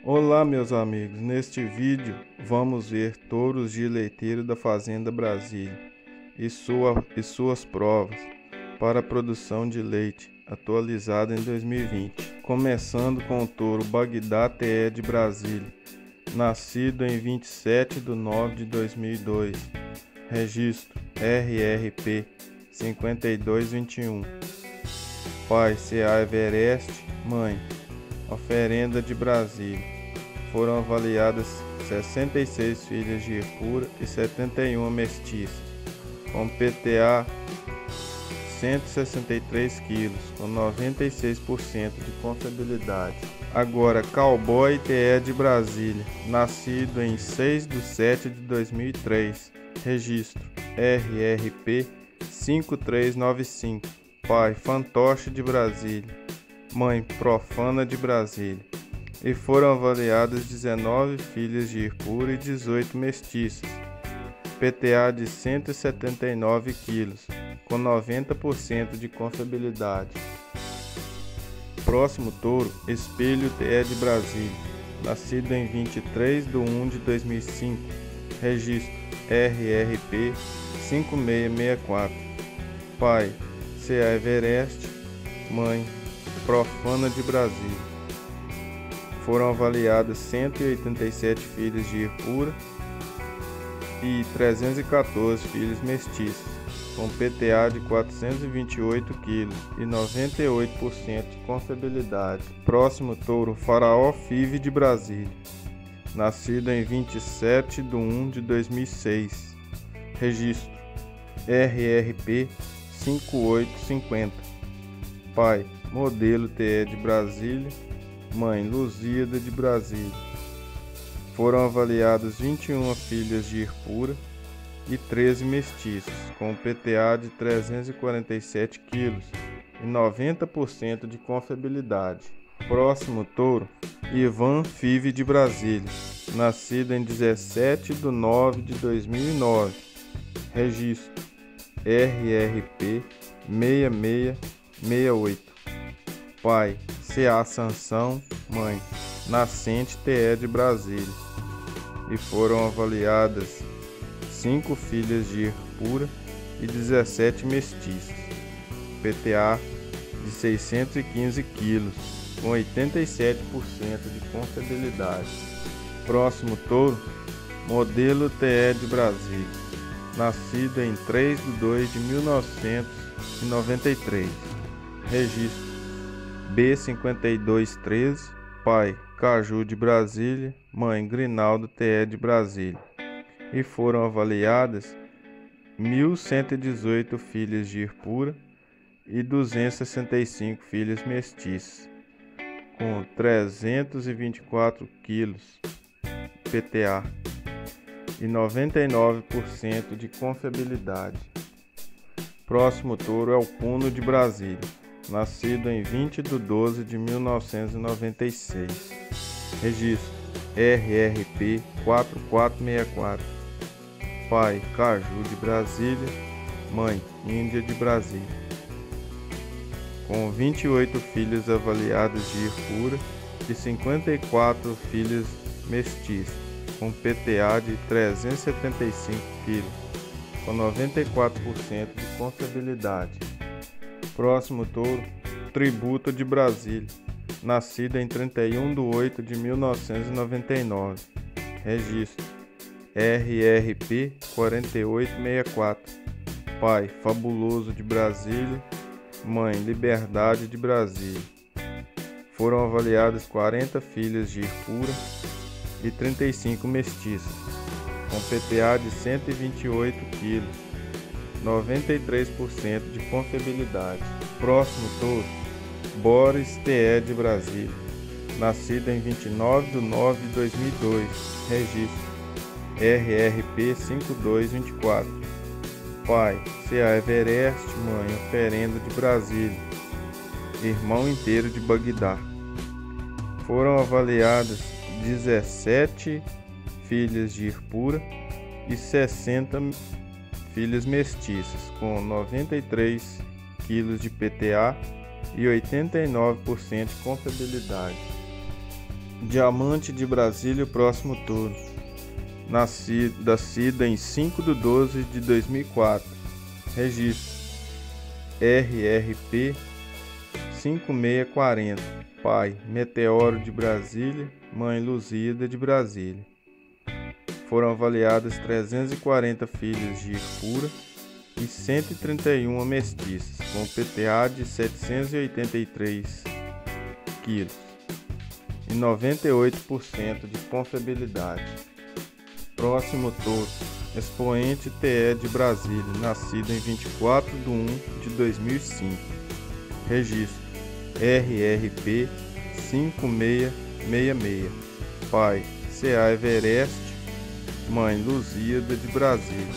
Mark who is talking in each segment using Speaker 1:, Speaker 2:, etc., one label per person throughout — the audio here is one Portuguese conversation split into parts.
Speaker 1: Olá, meus amigos. Neste vídeo vamos ver touros de leiteiro da Fazenda Brasília e suas provas para a produção de leite atualizada em 2020. Começando com o touro Bagdá TE de Brasília, nascido em 27 de 9 de 2002, registro RRP 5221, pai CA Everest, mãe Oferenda de Brasília. Foram avaliadas 66 filhas de pura e 71 mestiças, com PTA 163 kg, com 96% de confiabilidade. Agora, Cowboy TE de Brasília, nascido em 6 de 7 de 2003, registro RRP 5395, pai Fantoche de Brasília, mãe Profana de Brasília, e foram avaliadas 19 filhas de pura e 18 mestiças, PTA de 179 kg, com 90% de confiabilidade. Próximo touro, Espelho TE de Brasília, nascido em 23 de 1 de 2005, registro RRP 5664, pai CA Everest, mãe Profana de Brasília. Foram avaliadas 187 filhas de pura e 314 filhas mestiças, com PTA de 428 kg e 98% de confiabilidade. Próximo touro, Faraó FIV de Brasília, nascido em 27 de 1 de 2006, registro RRP 5850, pai Modelo TE de Brasília, mãe Luzíada de Brasília. Foram avaliadas 21 filhas de pura e 13 mestiças, com PTA de 347 kg e 90% de confiabilidade. Próximo touro, Ivan FIV de Brasília, nascido em 17 de 9 de 2009, registro RRP 6668, pai CA Sansão, mãe Nascente TE de Brasília, e foram avaliadas 5 filhas de pura e 17 mestiças, PTA de 615 kg, com 87% de confiabilidade. Próximo touro, Modelo TE de Brasília, nascido em 3 de 2 de 1993, registro B5213, pai Caju de Brasília, mãe Grinaldo TE de Brasília, e foram avaliadas 1.118 filhas de pura e 265 filhas mestiças, com 324 kg PTA e 99% de confiabilidade. Próximo touro é o Puno de Brasília, nascido em 20 de 12 de 1996, registro RRP 4464, pai Caju de Brasília, mãe Índia de Brasília, com 28 filhas avaliadas de pura e 54 filhas mestiças, com PTA de 375 kg, com 94% de confiabilidade. Próximo touro, Tributo de Brasília, nascido em 31 de 8 de 1999, registro RRP 4864, pai Fabuloso de Brasília, mãe Liberdade de Brasília. Foram avaliadas 40 filhas de pura e 35 mestiças, com PTA de 128 kg, 93% de confiabilidade. Próximo touro, Boris TE de Brasília, nascido em 29 de 9 de 2002, registro RRP 5224, pai CA Everest, mãe Oferenda de Brasília, irmão inteiro de Bagdá. Foram avaliadas 17 filhas de pura e 60 filhas mestiças, com 93 kg de PTA e 89% de confiabilidade. Diamante de Brasília, próximo touro. Nascida em 5/12/2004. Registro RRP 5640. Pai: Meteoro de Brasília. Mãe: Luzida de Brasília. Foram avaliadas 340 filhas de pura e 131 mestiças, com PTA de 783 kg e 98% de confiabilidade. Próximo touro, expoente TE de Brasília, nascido em 24/1/2005. Registro RRP 5666. Pai: CA Everest. Mãe: Luzida de Brasília.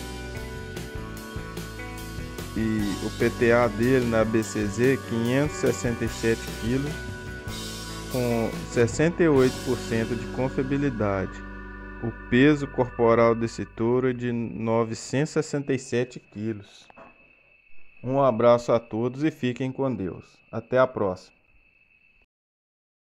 Speaker 1: E o PTA dele na BCZ 567 kg com 68% de confiabilidade. O peso corporal desse touro é de 967 kg. Um abraço a todos e fiquem com Deus. Até a próxima.